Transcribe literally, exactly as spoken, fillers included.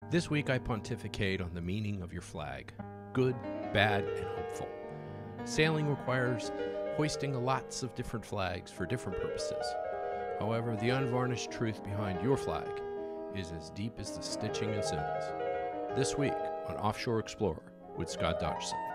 This week I pontificate on the meaning of your flag, good, bad, and hopeful. Sailing requires hoisting lots of different flags for different purposes. However, the unvarnished truth behind your flag is as deep as the stitching and symbols. This week on Offshore Explorer with Scott Dodgson.